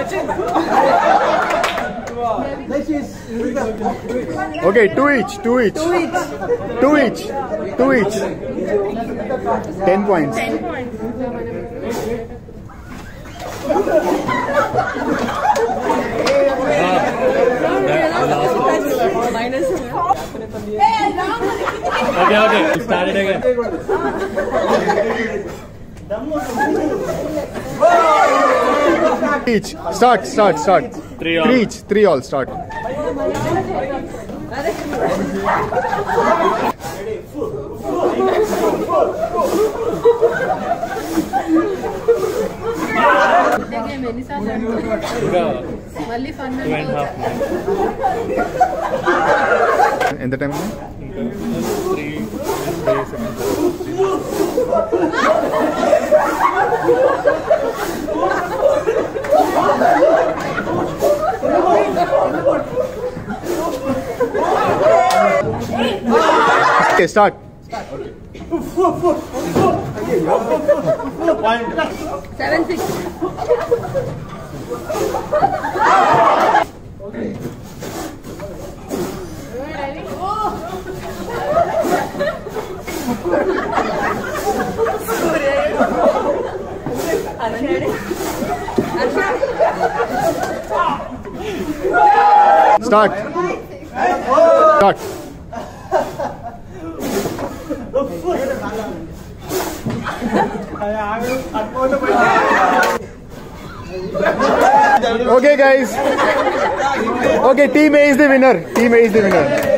Okay, two each. 10 points. 10 points. Minus. Okay. Start it again. Each. Start. 3 all. 3 each. 3 all. Start. మళ్ళీ ఫన్ 2.5 ఎంత time? 3 Okay, start. 7-6. Start. Okay, guys. Okay, team A is the winner.